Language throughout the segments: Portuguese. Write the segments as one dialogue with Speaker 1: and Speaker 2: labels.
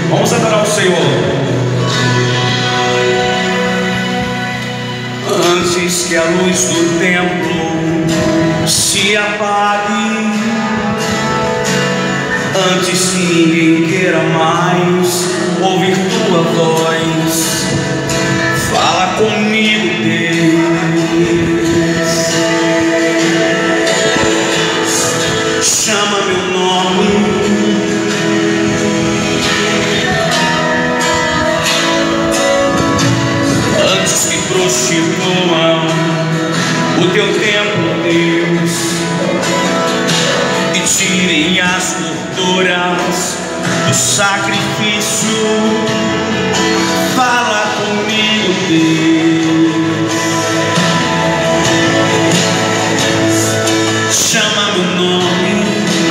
Speaker 1: Vamos adorar o Senhor. Antes que a luz do templo se apague, antes que ninguém queira mais ouvir tua voz, fala comigo, Deus. Chama meu nome, antes que prostituam o teu templo, Deus, e tirem as gorduras do sacrifício. Fala comigo, Deus. Chama meu nome,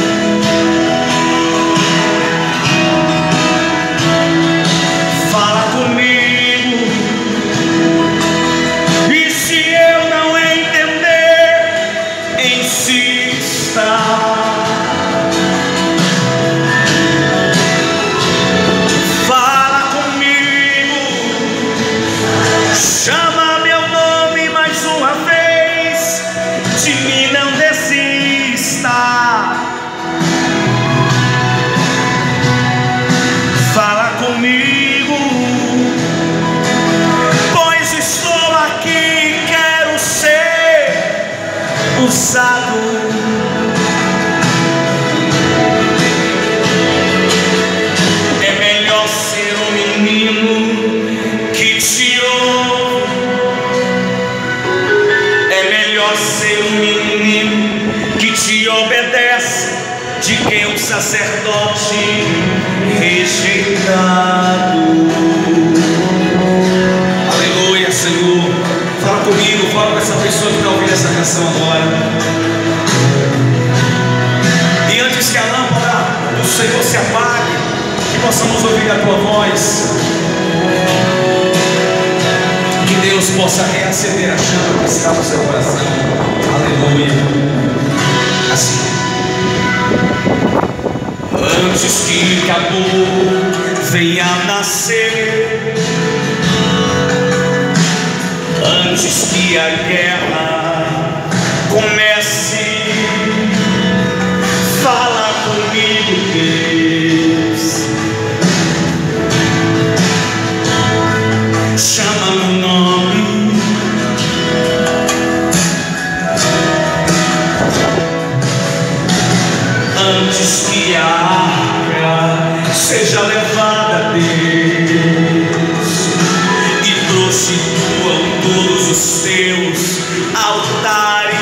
Speaker 1: fala comigo. E se eu não entender, insista. Chama meu nome mais uma vez, de mim não desista. Fala comigo, pois estou aqui e quero ser usado. É melhor ser um menino que te ouve, ser um menino que te obedece, de que um sacerdote rejeitado. Aleluia, Senhor. Fala comigo, fala com essa pessoa que está ouvindo essa canção agora. E antes que a lâmpada do Senhor se apague, que possamos ouvir a tua voz, que Deus possa reacender a chama que está no seu coração. Aleluia. Assim. Antes que a dor venha nascer, antes que a guerra comece, fala comigo, Deus. Chama meu nome, antes que a arca seja levada a Deus e prostituam todos os teus altares.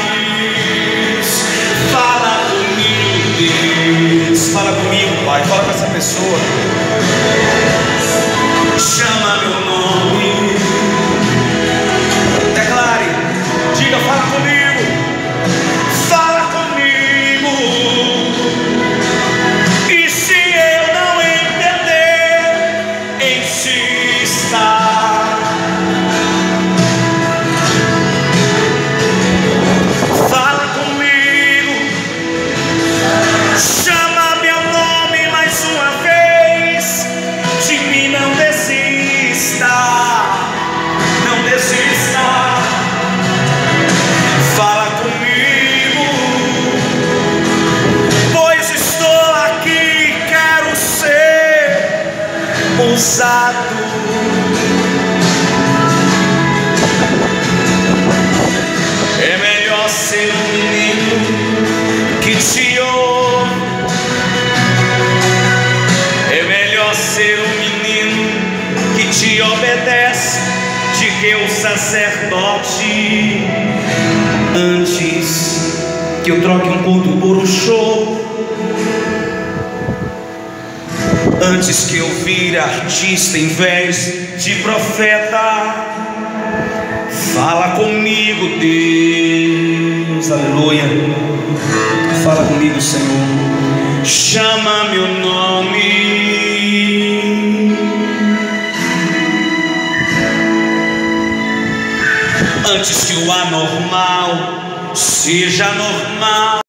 Speaker 1: Fala comigo, Deus. Fala comigo, Pai. Fala com essa pessoa. Chama meu nome. Declare, diga, fala comigo. Fala comigo. E se eu não entender, insista. Fala comigo. Chama meu nome mais uma vez, de mim não desista. Não desista. Fala comigo, pois estou aqui e quero ser usado. É melhor ser um menino que te ouve, é melhor ser um menino que te obedece, de que o sacerdote. Antes que eu troque um culto por um show, antes que eu vire artista em vez de profeta, fala comigo, Deus. Aleluia. Fala comigo, Senhor. Chama meu nome, antes que o anormal seja normal.